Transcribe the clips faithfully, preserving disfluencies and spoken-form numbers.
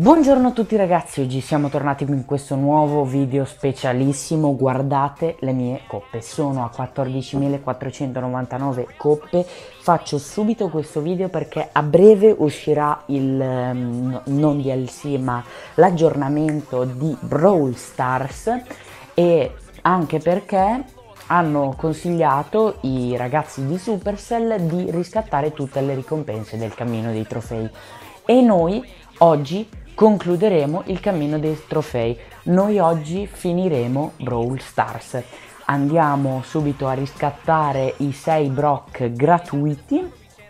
Buongiorno a tutti ragazzi, oggi siamo tornati in questo nuovo video specialissimo. Guardate le mie coppe, sono a quattordicimilaquattrocentonovantanove coppe. Faccio subito questo video perché a breve uscirà il, um, non D L C ma l'aggiornamento di Brawl Stars, e anche perché hanno consigliato i ragazzi di Supercell di riscattare tutte le ricompense del cammino dei trofei, e noi oggi concluderemo il cammino dei trofei. Noi oggi finiremo Brawl Stars. Andiamo subito a riscattare i sei Brock gratuiti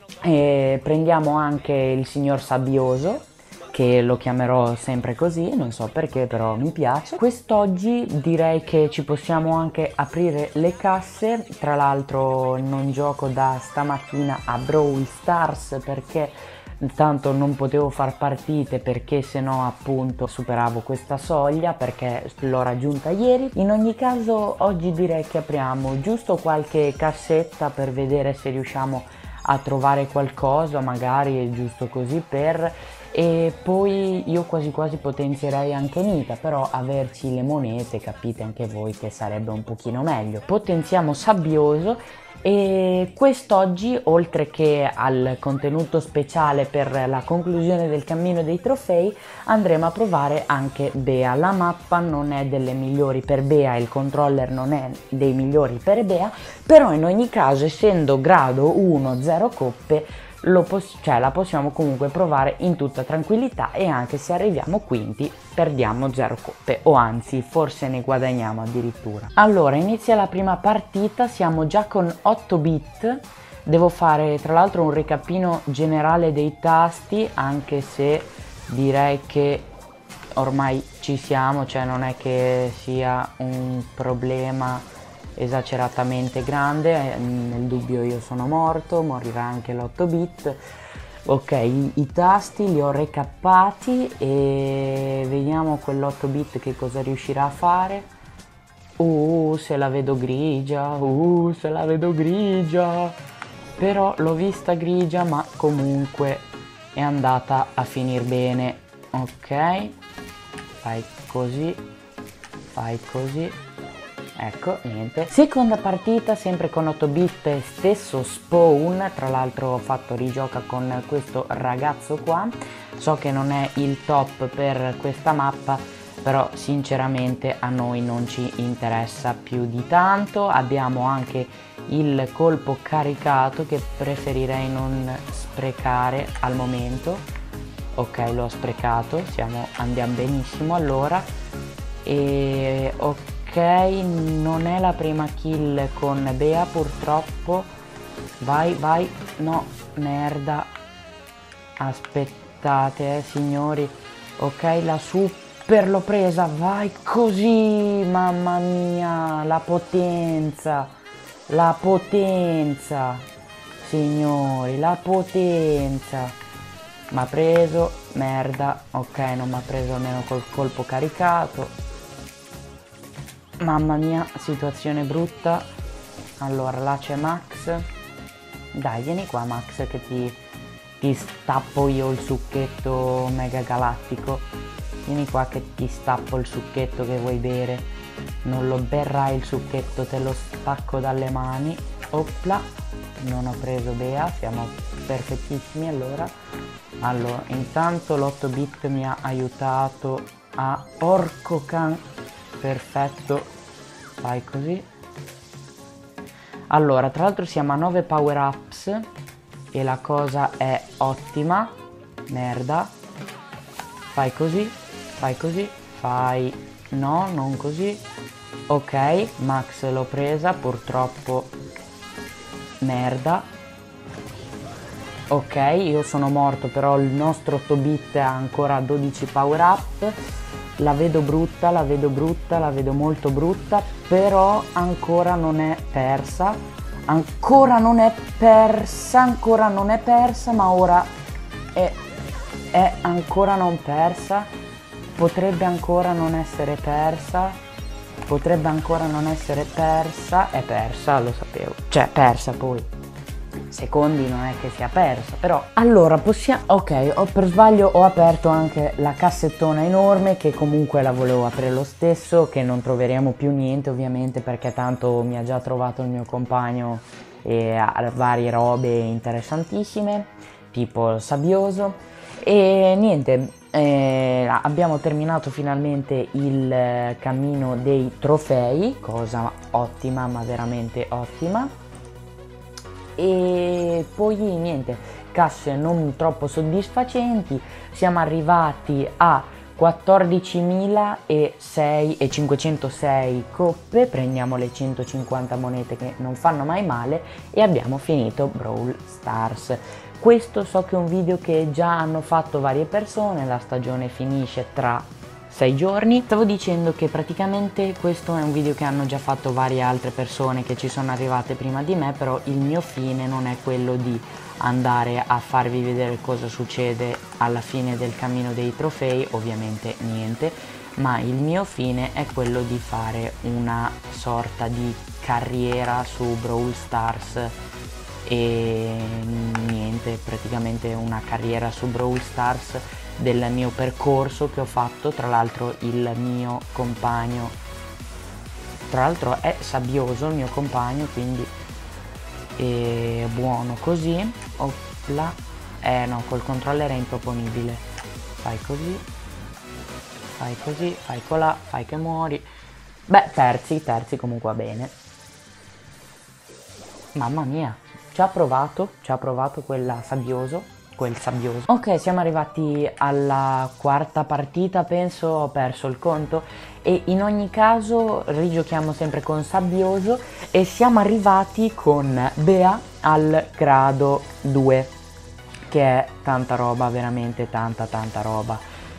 e prendiamo anche il signor Sabbioso, che lo chiamerò sempre così, non so perché, però mi piace. Quest'oggi direi che ci possiamo anche aprire le casse. Tra l'altro non gioco da stamattina a Brawl Stars perché tanto non potevo far partite, perché se no appunto superavo questa soglia, perché l'ho raggiunta ieri. In ogni caso oggi direi che apriamo giusto qualche cassetta per vedere se riusciamo a trovare qualcosa, magari giusto così per... e poi io quasi quasi potenzierei anche Nita, però averci le monete capite anche voi che sarebbe un pochino meglio. Potenziamo Sabbioso, e quest'oggi oltre che al contenuto speciale per la conclusione del cammino dei trofei andremo a provare anche Bea. La mappa non è delle migliori per Bea, il controller non è dei migliori per Bea, però in ogni caso essendo grado uno zero coppe Lo poss cioè, la possiamo comunque provare in tutta tranquillità, e anche se arriviamo quinti perdiamo zero coppe, o anzi forse ne guadagniamo addirittura. Allora inizia la prima partita, siamo già con otto bit. Devo fare tra l'altro un recapino generale dei tasti, anche se direi che ormai ci siamo, cioè non è che sia un problema esageratamente grande. Nel dubbio io sono morto, morirà anche l'otto bit. Ok, i, i tasti li ho recappati e vediamo quell'otto bit che cosa riuscirà a fare. Uh, se la vedo grigia, uh, se la vedo grigia. Però l'ho vista grigia, ma comunque è andata a finire bene. Ok, fai così, fai così. Ecco, niente. Seconda partita, sempre con otto bit, stesso spawn. Tra l'altro ho fatto rigioca con questo ragazzo qua. So che non è il top per questa mappa, però sinceramente a noi non ci interessa più di tanto. Abbiamo anche il colpo caricato che preferirei non sprecare al momento. Ok, l'ho sprecato, siamo, andiamo benissimo allora. E ok, ok, non è la prima kill con Bea purtroppo. Vai, vai, no, merda. Aspettate, eh, signori. Ok, la super l'ho presa, vai così, mamma mia, la potenza, la potenza, signori, la potenza. M'ha preso, merda, ok, non mi ha preso almeno col colpo caricato. Mamma mia, situazione brutta. Allora, là c'è Max. Dai, vieni qua Max che ti, ti stappo io il succhetto mega galattico. Vieni qua che ti stappo il succhetto che vuoi bere. Non lo berrai il succhetto, te lo stacco dalle mani. Opla, non ho preso Bea, siamo perfettissimi allora. Allora, intanto l'otto bit mi ha aiutato a... Porco can... Perfetto, fai così. Allora, tra l'altro siamo a nove power ups e la cosa è ottima. Merda. Fai così, fai così, fai... No, non così. Ok, Max l'ho presa, purtroppo... Merda. Ok, io sono morto, però il nostro otto bit ha ancora dodici power up. La vedo brutta, la vedo brutta, la vedo molto brutta, però ancora non è persa, ancora non è persa, ancora non è persa, ma ora è, è ancora non persa, potrebbe ancora non essere persa, potrebbe ancora non essere persa, è persa, lo sapevo, cioè persa poi. secondi non è che sia persa, però allora possiamo, ok, ho per sbaglio ho aperto anche la cassettona enorme, che comunque la volevo aprire lo stesso, che non troveremo più niente ovviamente, perché tanto mi ha già trovato il mio compagno e ha varie robe interessantissime tipo il sabbioso. E niente, eh, abbiamo terminato finalmente il cammino dei trofei, cosa ottima, ma veramente ottima. E poi niente, casse non troppo soddisfacenti, siamo arrivati a quattordicimilacinquecentosei coppe, prendiamo le centocinquanta monete che non fanno mai male e abbiamo finito Brawl Stars. Questo so che è un video che già hanno fatto varie persone, la stagione finisce tra sei giorni. Stavo dicendo che praticamente questo è un video che hanno già fatto varie altre persone che ci sono arrivate prima di me, però il mio fine non è quello di andare a farvi vedere cosa succede alla fine del cammino dei trofei, ovviamente niente, ma il mio fine è quello di fare una sorta di carriera su Brawl Stars e niente, praticamente una carriera su Brawl Stars del mio percorso che ho fatto. Tra l'altro il mio compagno, tra l'altro è sabbioso il mio compagno, quindi è buono così. Opla, eh no, col controller è improponibile. Fai così, fai così, fai colà, fai che muori. Beh, terzi, terzi comunque va bene. Mamma mia, ci ha provato, ci ha provato quella sabbioso. Quel sabbioso. Ok, siamo arrivati alla quarta partita, penso, ho perso il conto, e in ogni caso rigiochiamo sempre con sabbioso e siamo arrivati con Bea al grado due, che è tanta roba, veramente tanta tanta roba.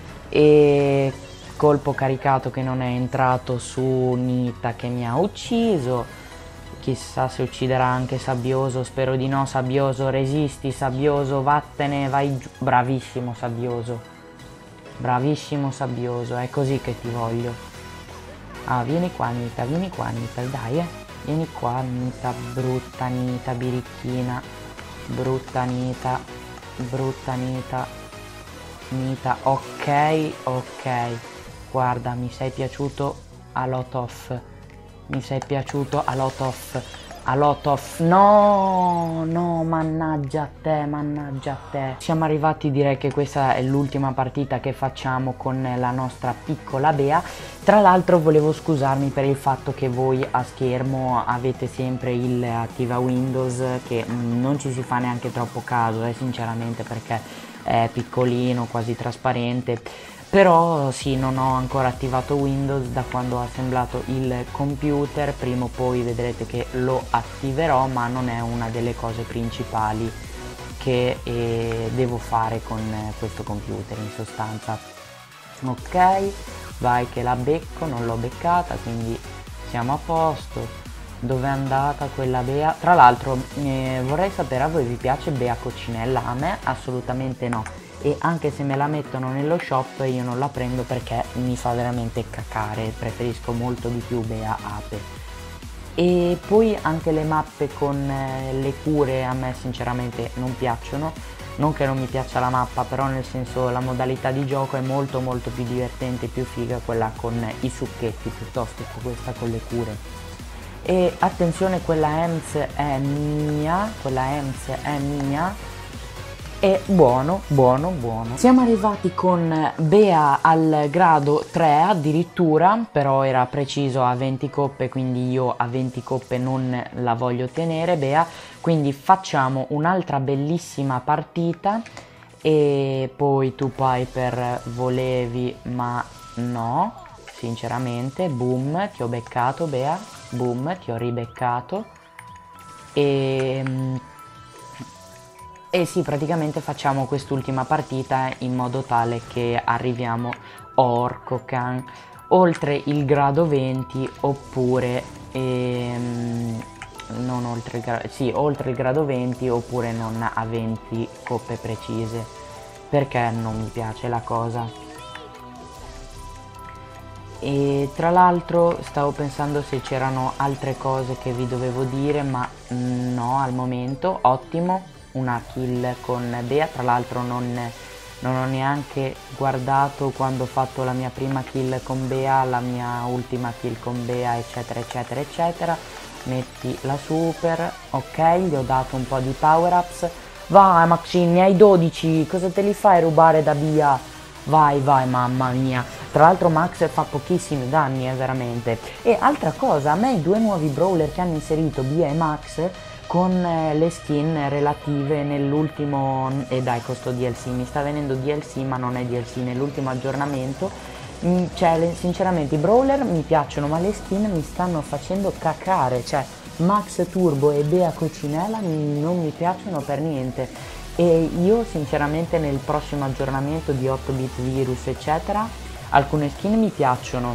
E colpo caricato che non è entrato su Nita, che mi ha ucciso. Chissà se ucciderà anche Sabbioso, spero di no. Sabbioso, resisti, Sabbioso, vattene, vai giù. Bravissimo Sabbioso, bravissimo Sabbioso, è così che ti voglio. Ah, vieni qua Nita, vieni qua Nita, dai eh, vieni qua Nita, brutta Nita, birichina, brutta Nita, brutta Nita, Nita, ok, ok, guarda, mi sei piaciuto a lot of. Mi sei piaciuto a lot of, a lot of, no, no, mannaggia a te, mannaggia a te. Siamo arrivati, direi che questa è l'ultima partita che facciamo con la nostra piccola Bea. Tra l'altro volevo scusarmi per il fatto che voi a schermo avete sempre il attiva Windows, che mh, non ci si fa neanche troppo caso, eh, sinceramente, perché è piccolino, quasi trasparente. Però sì, non ho ancora attivato Windows da quando ho assemblato il computer, prima o poi vedrete che lo attiverò, ma non è una delle cose principali che eh, devo fare con eh, questo computer in sostanza. Ok, vai che la becco, non l'ho beccata, quindi siamo a posto. Dove è andata quella Bea? Tra l'altro eh, vorrei sapere, a voi vi piace Bea Coccinella? A me assolutamente no. E anche se me la mettono nello shop io non la prendo perché mi fa veramente cacare, preferisco molto di più Bea Ape. E poi anche le mappe con eh, le cure a me sinceramente non piacciono, non che non mi piaccia la mappa, però nel senso la modalità di gioco è molto molto più divertente, più figa quella con i succhetti piuttosto che questa con le cure. E attenzione, quella Ems è mia, quella Ems è mia. E buono, buono, buono. Siamo arrivati con Bea al grado tre addirittura, però era preciso a venti coppe, quindi io a venti coppe non la voglio tenere Bea, quindi facciamo un'altra bellissima partita. E poi tu Piper volevi, ma no, sinceramente. Boom, ti ho beccato Bea, boom, ti ho ribeccato. E... E sì, praticamente facciamo quest'ultima partita in modo tale che arriviamo Orcocan oltre il grado venti, oppure ehm, non oltre il grado, sì, oltre il grado venti, oppure non a venti coppe precise, perché non mi piace la cosa. E tra l'altro stavo pensando se c'erano altre cose che vi dovevo dire, ma mm, no, al momento. Ottimo, una kill con Bea, tra l'altro non, non ho neanche guardato quando ho fatto la mia prima kill con Bea, la mia ultima kill con Bea, eccetera eccetera eccetera. Metti la super, ok, gli ho dato un po' di power ups. Vai Maxine, ne hai dodici, cosa te li fai rubare da Bea? Vai, vai, mamma mia. Tra l'altro Max fa pochissimi danni, eh, veramente. E altra cosa, a me i due nuovi brawler che hanno inserito, Bea e Max, con eh, le skin relative nell'ultimo... E eh, dai, questo D L C, mi sta venendo D L C, ma non è D L C, nell'ultimo aggiornamento. Mm, cioè, le, sinceramente, i brawler mi piacciono, ma le skin mi stanno facendo cacare. Cioè, Max Turbo e Bea Coccinella non mi piacciono per niente. E io sinceramente nel prossimo aggiornamento di otto bit virus eccetera alcune skin mi piacciono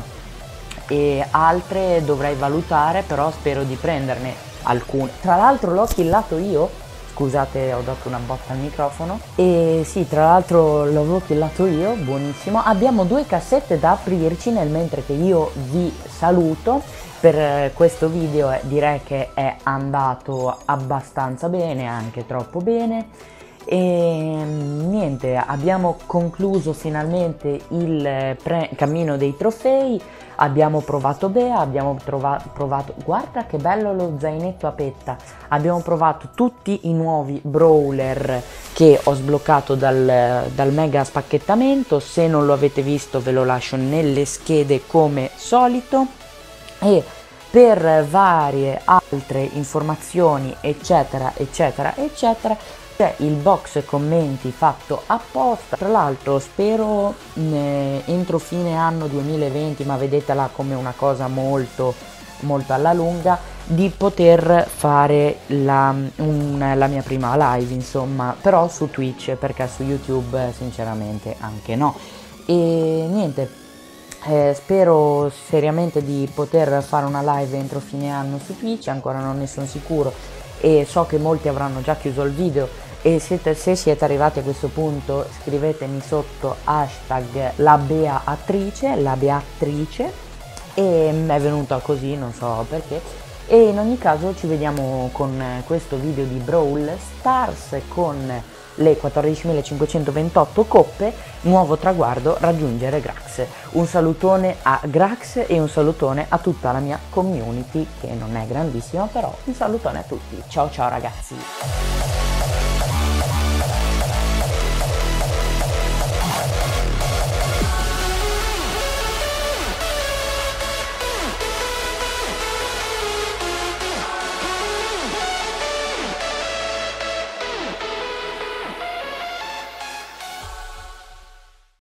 e altre dovrei valutare, però spero di prenderne alcune. Tra l'altro l'ho killato io, scusate ho dato una botta al microfono, e sì, tra l'altro l'avevo killato io, buonissimo. Abbiamo due cassette da aprirci nel mentre che io vi saluto. Per questo video eh, direi che è andato abbastanza bene, anche troppo bene. E niente, abbiamo concluso finalmente il pre cammino dei trofei, abbiamo provato Bea, abbiamo provato, guarda che bello lo zainetto a petta, abbiamo provato tutti i nuovi brawler che ho sbloccato dal, dal mega spacchettamento. Se non lo avete visto ve lo lascio nelle schede come solito, e per varie altre informazioni eccetera eccetera eccetera c'è il box commenti fatto apposta. Tra l'altro spero eh, entro fine anno duemilaventi, ma vedetela come una cosa molto molto alla lunga, di poter fare la, un, la mia prima live, insomma, però su Twitch, perché su YouTube sinceramente anche no. E niente, eh, spero seriamente di poter fare una live entro fine anno su Twitch, ancora non ne sono sicuro e so che molti avranno già chiuso il video. E siete, se siete arrivati a questo punto, scrivetemi sotto hashtag la Beatrice, la Beatrice, e mi è venuta così, non so perché. E in ogni caso ci vediamo con questo video di Brawl Stars con le quattordicimilacinquecentoventotto coppe, nuovo traguardo, raggiungere Grax. Un salutone a Grax e un salutone a tutta la mia community, che non è grandissima, però un salutone a tutti. Ciao ciao ragazzi!